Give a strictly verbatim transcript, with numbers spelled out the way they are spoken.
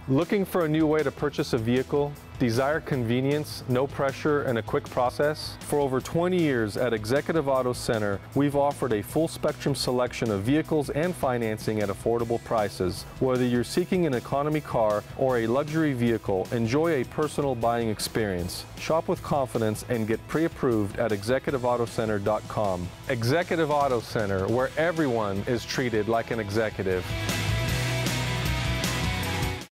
Looking for a new way to purchase a vehicle? Desire convenience, no pressure, and a quick process? For over twenty years at Executive Auto Center, we've offered a full spectrum selection of vehicles and financing at affordable prices. Whether you're seeking an economy car or a luxury vehicle, enjoy a personal buying experience. Shop with confidence and get pre-approved at executive auto center dot com. Executive Auto Center, where everyone is treated like an executive.